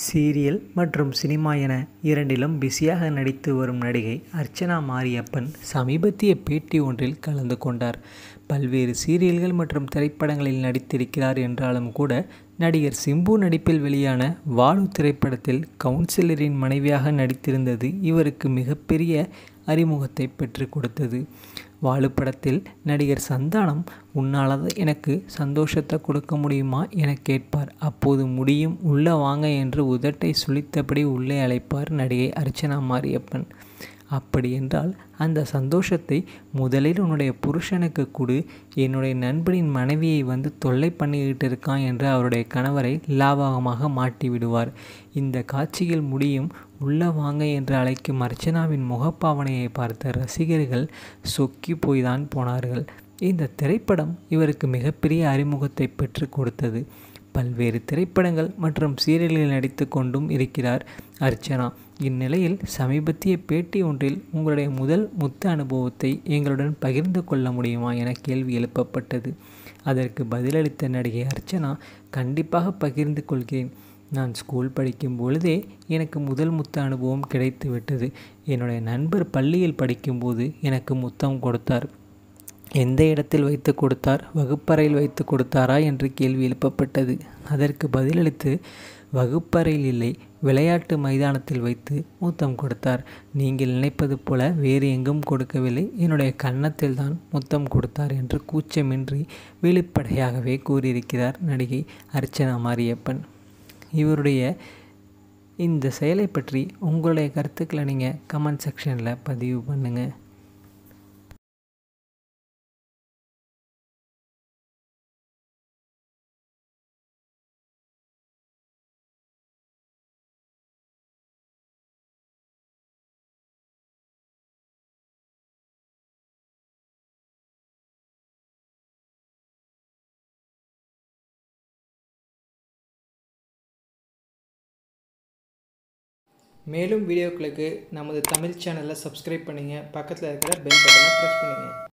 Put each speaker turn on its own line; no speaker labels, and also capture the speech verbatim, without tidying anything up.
Serial மற்றும் cinema என இரண்டிலும் பிஸியாக நடித்து வரும் நடிகை அர்ச்சனா மாரியப்பன் சமீபத்திய பேட்டி ஒன்றில் கலந்து கொண்டார். பல்வேறு சீரியல்கள் மற்றும் திரைப்படங்களில் நடித்திருக்கிறார் என்றாலும் கூட நடிகர் சிம்பு நடிப்பில் வெளியான வாலு திரைப்படத்தில் கவுன்சிலரின் மனைவியாக நடித்திருந்தது இவருக்கு மிகப்பெரிய அறிமுகத்தை பெற்றுக் கொடுத்தது. வாலு படத்தில் நடிகர் சந்தானம் உன்னால எனக்கு சந்தோஷத்தை கொடுக்க முடியுமா என கேட்பார். அப்போது முடியும் உள்ள வாங்க என்று உதட்டை சுளித்தபடி உள்ளே அழைப்பார் நடிகை அர்ச்சனா மாரியப்பன். அப்படி என்றால் அந்த சந்தோஷத்தை முதலில் உன்னுடைய புருஷனுக்கு கொடு, என்னுடைய நண்பனின் மனைவியை வந்து தொல்லை பண்ணிக்கிட்டு இருக்கான் என்று அவருடைய கணவரை லாவகமாக மாட்டி விடுவார். இந்த காட்சியில் முடியும் உள்ள வாங்க என்று அழைக்கும் அர்ச்சனாவின் முகப்பாவனையை பார்த்த ரசிகர்கள் சொக்கி போய்தான் போனார்கள். இந்த திரைப்படம் இவருக்கு மிகப்பெரிய அறிமுகத்தை பெற்று கொடுத்தது. பல்வேறு திரைப்படங்கள் மற்றும் சீரியல்களில் நடித்து கொண்டும் இருக்கிறார் அர்ச்சனா. இந்நிலையில் சமீபத்திய பேட்டி ஒன்றில் உங்களுடைய முதல் முத்த அனுபவத்தை எங்களுடன் பகிர்ந்து கொள்ள முடியுமா என கேள்வி எழுப்பப்பட்டது. அதற்கு பதிலளித்த நடிகை அர்ச்சனா, கண்டிப்பாக பகிர்ந்து கொள்கிறேன். நான் ஸ்கூல் படிக்கும் பொழுதே எனக்கு முதல் முத்த அனுபவம் கிடைத்து விட்டது. என்னுடைய நண்பர் பள்ளியில் படிக்கும்போது எனக்கு முத்தம் கொடுத்தார். எந்த இடத்தில் வைத்து கொடுத்தார், வகுப்பறையில் வைத்து கொடுத்தாரா என்று கேள்வி எழுப்பப்பட்டது. அதற்கு பதிலளித்து, வகுப்பறையில் இல்லை, விளையாட்டு மைதானத்தில் வைத்து முத்தம் கொடுத்தார். நீங்கள் நினைப்பது போல வேறு எங்கும் கொடுக்கவில்லை, என்னுடைய கன்னத்தில் தான் முத்தம் கொடுத்தார் என்று கூச்சமின்றி வெளிப்படையாகவே கூறியிருக்கிறார் நடிகை அர்ச்சனா மாரியப்பன். இவருடைய இந்த செயலை பற்றி உங்களுடைய கருத்துக்களை நீங்கள் கமெண்ட் செக்ஷனில் பதிவு பண்ணுங்கள். மேலும் வீடியோக்களுக்கு நமது தமிழ் சேனலை சப்ஸ்கிரைப் பண்ணுங்கள். பக்கத்தில் இருக்கிற பெல் பட்டனை ப்ரெஸ் பண்ணுங்கள்.